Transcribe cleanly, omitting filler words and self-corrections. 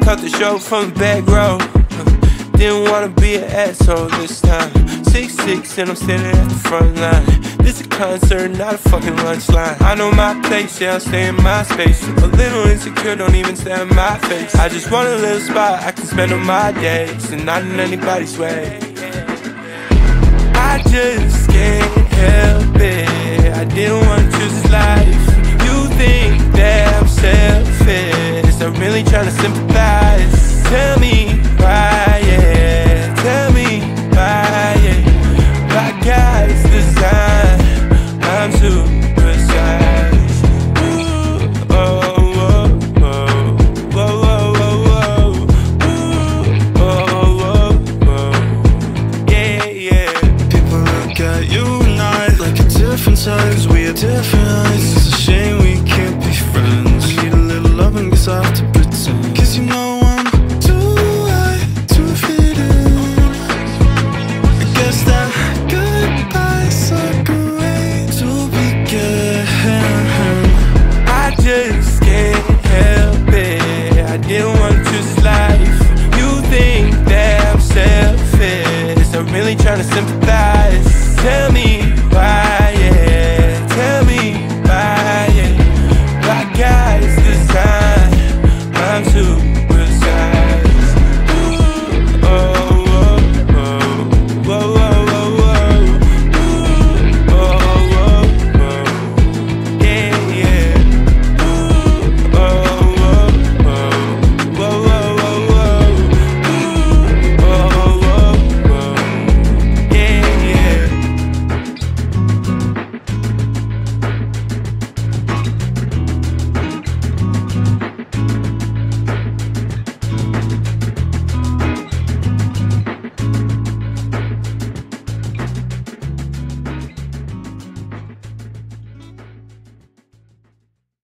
cut the show from the back row. Didn't wanna be an asshole this time. 6'6" and I'm standing at the front line. This a concert, not a fucking lunch line. I know my place, yeah, I'll stay in my space. A little insecure, don't even stare in my face. I just want a little spot I can spend on my days, and not in anybody's way. I just can't help it, I didn't want to choose this life. You think that I'm selfish, I'm really trying to sympathize. Tell me why, yeah, tell me why, yeah. By God's design, I'm supersized. Ooh, oh, oh, oh, oh, oh, oh, oh, oh, oh, oh, yeah, yeah. People look at you and I like a different size. We are different eyes, it's a shame we can't be friends. I need a little loving, guess I have to pretend. Cause you know I'm too high to fit in. I guess that goodbye's a good way to begin. I just can't help it, I didn't want to choose this life. You think that I'm selfish, I'm really trying to sympathize. Tell me